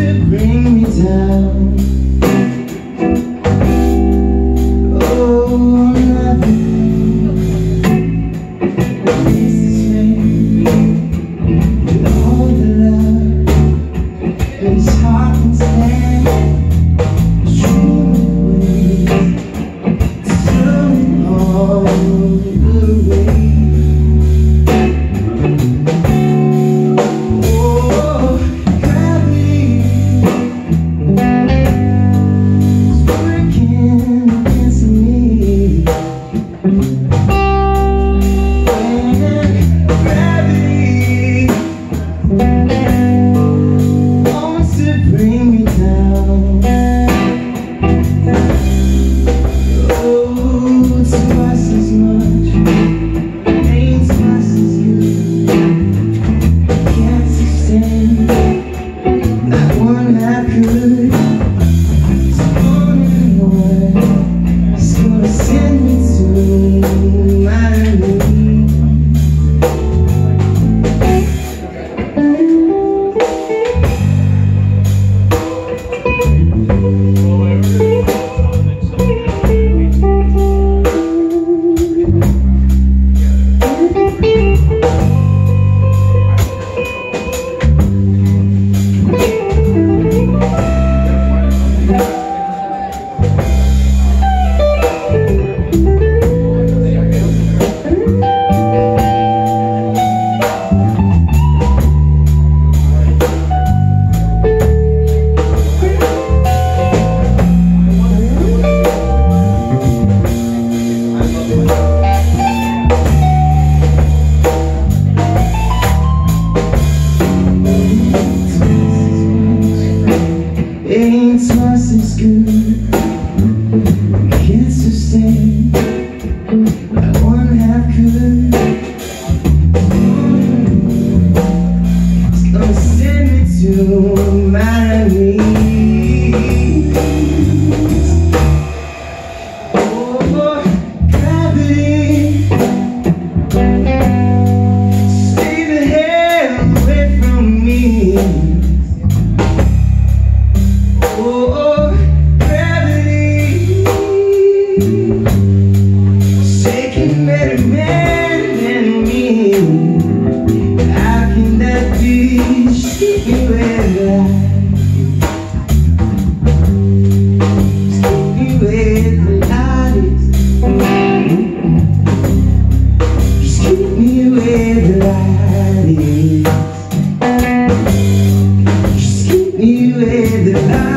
to bring me down. Oh, nothing is me with all the love this heart can stand. Ain't twice as good, can't sustain like one half could. It's gonna send me to my knees. Oh, gravity, stay the hell away from me. Oh, gravity, shaking better man than me. How can that be? Just keep me where the light is. Just keep me where the light is. Just keep me where the light.